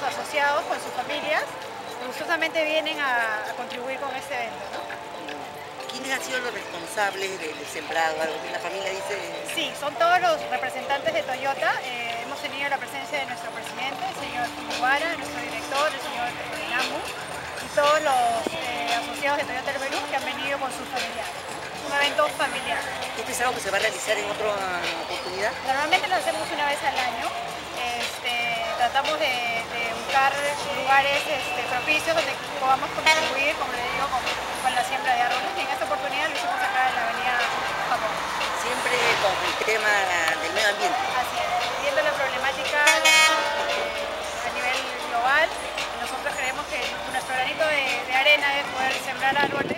asociados con sus familias, gustosamente vienen a contribuir con este evento, ¿no? ¿Quiénes han sido los responsables del sembrado? Algo que la familia dice. Sí, son todos los representantes de Toyota. Hemos tenido la presencia de nuestro presidente, el señor Muguara, nuestro director, el señor Namu, y todos los asociados de Toyota del Perú que han venido con sus familiares. Un evento familiar. ¿Este es algo que se va a realizar en otra oportunidad? Normalmente lo hacemos una vez al año. Tratamos de buscar lugares propicios donde podamos contribuir, como le digo, con la siembra de árboles. Y en esta oportunidad lo hicimos acá en la avenida Japón. Siempre con el tema del medio ambiente. Así es, viendo la problemática a nivel global, nosotros creemos que nuestro granito de arena es poder sembrar árboles